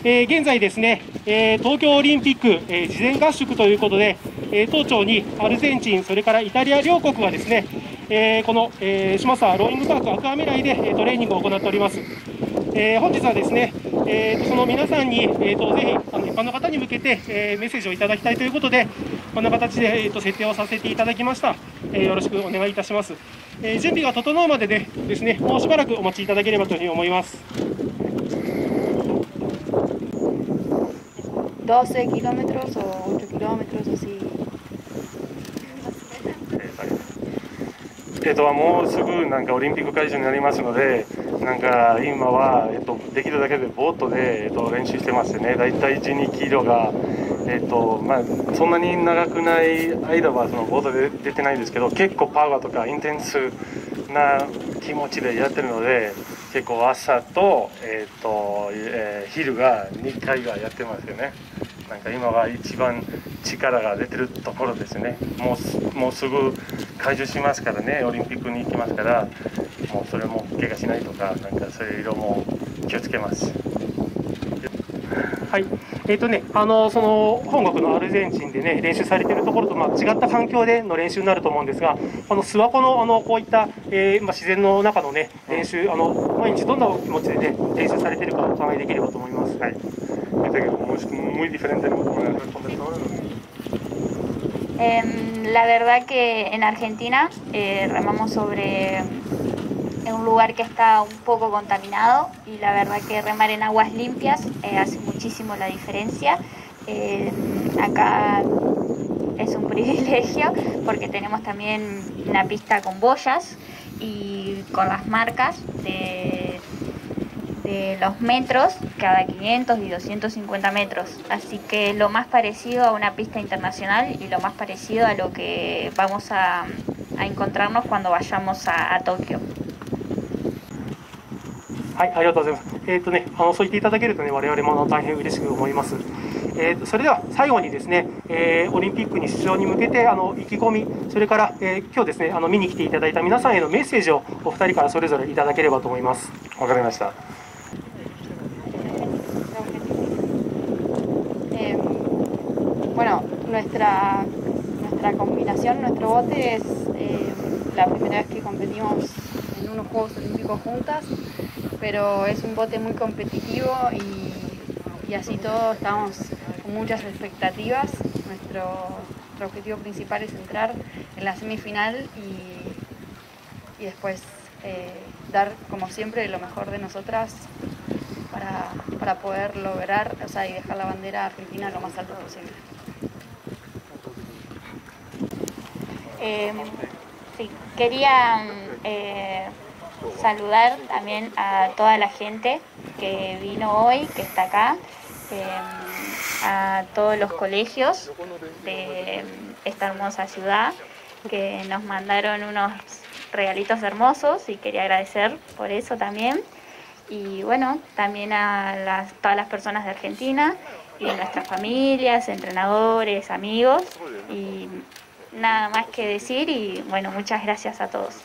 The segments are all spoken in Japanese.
現在ですね、東京オリンピック、事前合宿ということで、当庁にアルゼンチン、それからイタリア両国がですね、この、下沢ローイングパークアクア未来で、トレーニングを行っております。本日はですね、その皆さんに、ぜひ一般の方に向けて、メッセージをいただきたいということで、こんな形で、設定をさせていただきました。よろしくお願いいたします。準備が整うまででですね、もうしばらくお待ちいただければというふうに思います。 12 kilómetros o 8 kilómetros así. もうすぐなんかオリンピック会場になりますので、なんか今は、できるだけでボートで、練習してますね。だいたい12キロが、そんなに長くない間はそのボートで出てないんですけど、結構パワーとかインテンスな気持ちでやってるので、結構朝と、昼が2回がやってますよね。なんか今は一番力が出てるところですね。もうすぐ解除しますからね、オリンピックに行きますから、もうそれも怪我しないとか、なんかそういう色も気をつけます。 はい、その本国のアルゼンチンでね、練習されているところと、違った環境での練習になると思うんですが、この諏訪湖のこういった、自然の中のね、練習、毎日どんな気持ちでね、練習されているかお伺いできればと思います。 はい。muy diferente, ¿no? Como responder todo. La verdad que en Argentina remamos sobre un lugar que está un poco contaminado y la verdad que remar en aguas limpias hace muchísimo la diferencia. Acá es un privilegio porque tenemos también una pista con boyas y con las marcas de los metros cada 500 y 250 metros, así que lo más parecido a una pista internacional y lo más parecido a lo que vamos a encontrarnos cuando vayamos a Tokio. はい、ありがとうございます。そう言っていただけるとね、我々も大変嬉しく思います。それでは最後にですね、オリンピックに出場に向けて意気込み、それから、今日ですね、見に来ていただいた皆さんへのメッセージをお二人からそれぞれいただければと思います。 わかりました。 Bueno, nuestra combinación, nuestro bote es la primera vez que competimos en unos Juegos Olímpicos juntas, pero es un bote muy competitivo y así todo estamos con muchas expectativas. Nuestro objetivo principal es entrar en la semifinal y después dar, como siempre, lo mejor de nosotras para poder lograr, o sea, y dejar la bandera argentina lo más alto posible. Sí, quería saludar también a toda la gente que vino hoy, que está acá, a todos los colegios de esta hermosa ciudad que nos mandaron unos regalitos hermosos y quería agradecer por eso también. Y bueno, también a todas las personas de Argentina y nuestras familias, entrenadores, amigos, y nada más que decir y bueno, muchas gracias a todos.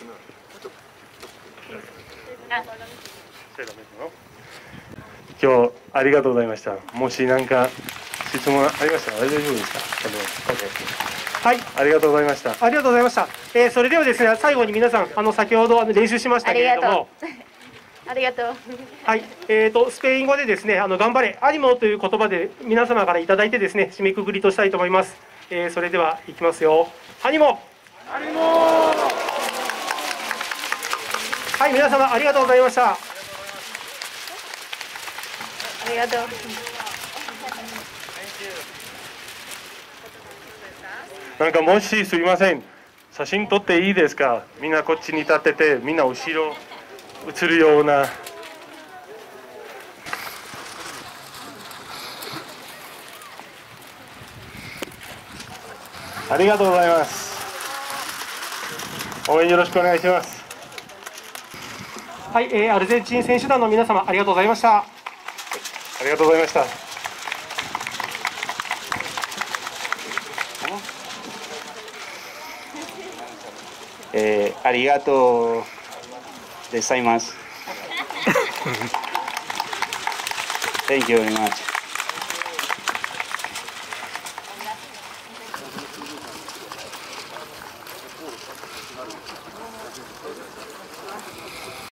今日ありがとうございました。もし何か質問ありましたら大丈夫ですか？ はい、 ありがとうございました。 ありがとうございました。それではですね、最後に皆さん先ほど練習しましたけれども。 ありがとう。 はい、スペイン語でですね、頑張れ、アニモという言葉で皆様からいただいてですね、締めくくりとしたいと思います。それではいきますよ。アニモ。アニモ。はい、皆様ありがとうございました。 ありがとう。 なんかもしすいません、写真撮っていいですか？みんなこっちに立ってて、みんな後ろ映るような。ありがとうございます。応援よろしくお願いします。 はい、アルゼンチン選手団の皆様ありがとうございました。 ありがとうございました。 ありがとうございます。 Thank you very much.